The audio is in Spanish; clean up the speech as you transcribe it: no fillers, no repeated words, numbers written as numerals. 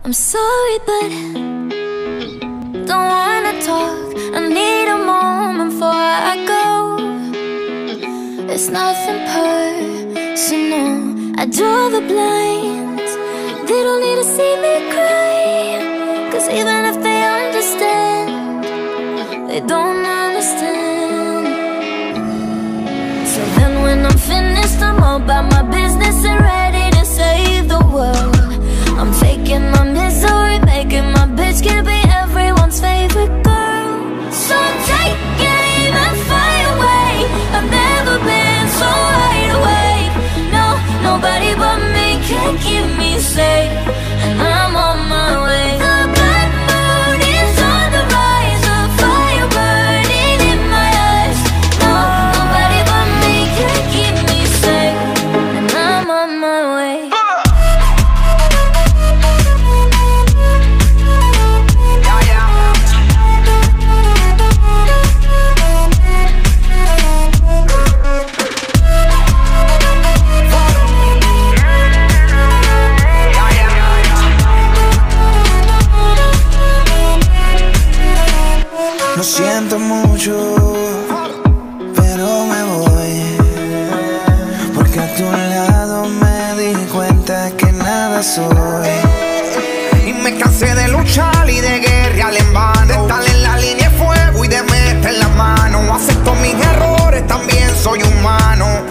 I'm sorry, but don't wanna talk. I need a moment before I go. It's nothing personal. I draw the blinds. They don't need to see me cry, 'cause even if they understand, they don't understand. So then when I'm finished, I'm all about my business and ready to save the world. I'm faking my misery, making my bitch can be everyone's favorite girl. So take aim and fly away. I've never been so wide awake. No, nobody but me can keep me safe, and I'm on my way. The bad mood is on the rise, a fire burning in my eyes. No, nobody but me can keep me safe, and I'm on my way. Lo siento mucho, pero me voy, porque a tu lado me di cuenta que nada soy. Y me cansé de luchar y de guerrear en vano, de estar en la línea de fuego y de meter la mano. Acepto mis errores, también soy humano.